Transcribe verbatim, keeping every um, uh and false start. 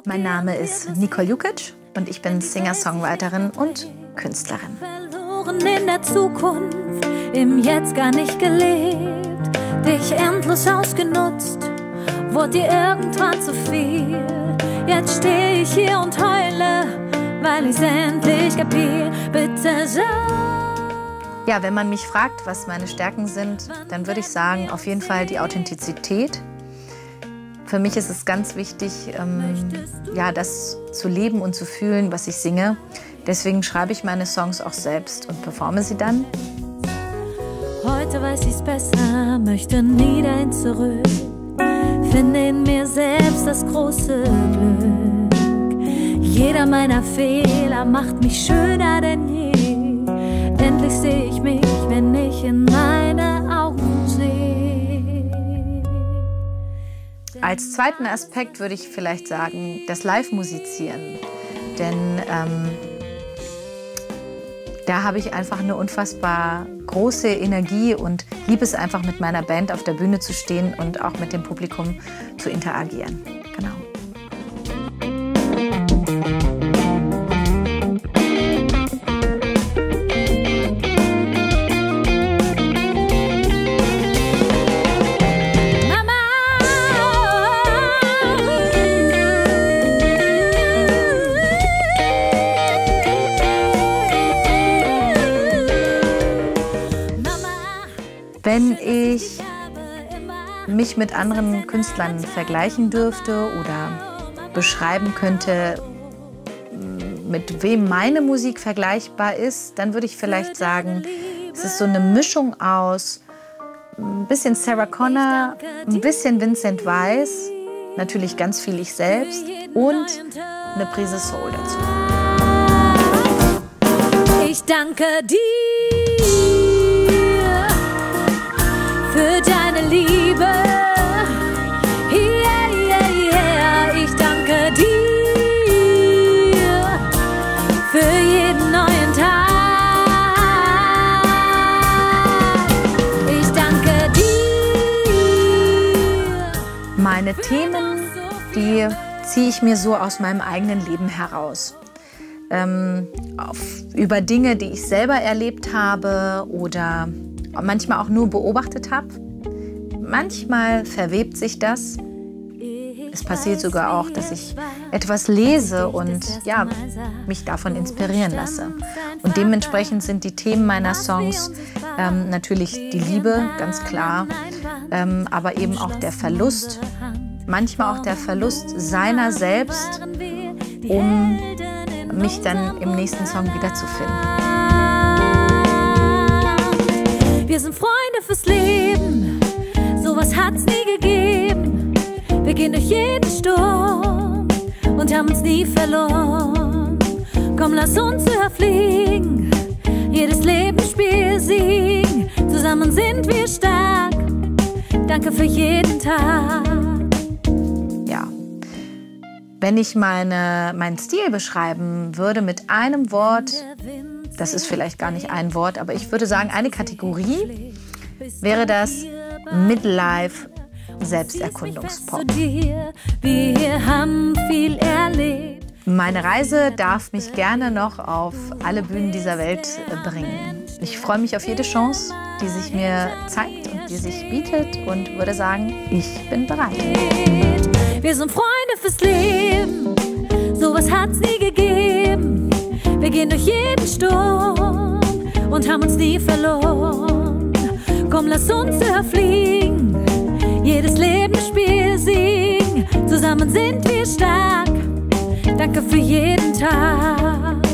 Mein Name ist Nicole Jukic und ich bin Singer-Songwriterin und Künstlerin. Verloren in der Zukunft, im Jetzt gar nicht gelebt, dich endlos ausgenutzt, wurde dir irgendwann zu viel. Jetzt stehe ich hier und heule, weil ich's endlich kapier. Bitte sag. Ja, wenn man mich fragt, was meine Stärken sind, dann würde ich sagen, auf jeden Fall die Authentizität. Für mich ist es ganz wichtig, ähm, ja, das zu leben und zu fühlen, was ich singe. Deswegen schreibe ich meine Songs auch selbst und performe sie dann. Heute weiß ich's besser, möchte nie dahin zurück. Finde in mir selbst das große Glück. Jeder meiner Fehler macht mich schöner denn je. Endlich sehe ich mich, wenn ich in meine Augen sehe. Als zweiten Aspekt würde ich vielleicht sagen, das Live-Musizieren. Denn ähm, da habe ich einfach eine unfassbar große Energie und liebe es einfach, mit meiner Band auf der Bühne zu stehen und auch mit dem Publikum zu interagieren. Genau. Wenn ich mich mit anderen Künstlern vergleichen dürfte oder beschreiben könnte, mit wem meine Musik vergleichbar ist, dann würde ich vielleicht sagen, es ist so eine Mischung aus ein bisschen Sarah Connor, ein bisschen Vincent Weiss, natürlich ganz viel ich selbst und eine Prise Soul dazu. Ich danke dir für deine Liebe, yeah, yeah, yeah. Ich danke dir für jeden neuen Tag. Ich danke dir. Meine Themen, die ziehe ich mir so aus meinem eigenen Leben heraus. Ähm, auf, über Dinge, die ich selber erlebt habe oder manchmal auch nur beobachtet habe. Manchmal verwebt sich das. Es passiert sogar auch, dass ich etwas lese und ja, mich davon inspirieren lasse. Und dementsprechend sind die Themen meiner Songs ähm, natürlich die Liebe, ganz klar, ähm, aber eben auch der Verlust, manchmal auch der Verlust seiner selbst, um mich dann im nächsten Song wiederzufinden. Wir sind Freunde fürs Leben, sowas hat's nie gegeben. Wir gehen durch jeden Sturm und haben uns nie verloren. Komm, lass uns höher fliegen, jedes Lebensspiel siegen. Zusammen sind wir stark, danke für jeden Tag. Ja, wenn ich meine, meinen Stil beschreiben würde mit einem Wort, das ist vielleicht gar nicht ein Wort, aber ich würde sagen, eine Kategorie wäre das Midlife Selbsterkundungspop. Wir haben viel erlebt. Meine Reise darf mich gerne noch auf alle Bühnen dieser Welt bringen. Ich freue mich auf jede Chance, die sich mir zeigt und die sich bietet und würde sagen, ich bin bereit. Wir sind Freunde fürs Leben, sowas hat's nie gegeben. Wir gehen durch jeden Sturm und haben uns nie verloren. Komm, lass uns höher fliegen, jedes Lebensspiel siegen. Zusammen sind wir stark, danke für jeden Tag.